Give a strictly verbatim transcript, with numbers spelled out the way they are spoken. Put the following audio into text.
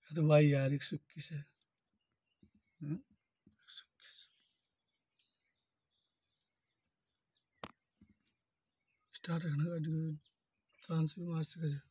तो भाई यार एक सौ इक्कीस है। स्टार्ट रखना गाड़ी को, ट्रांस भी मार सके।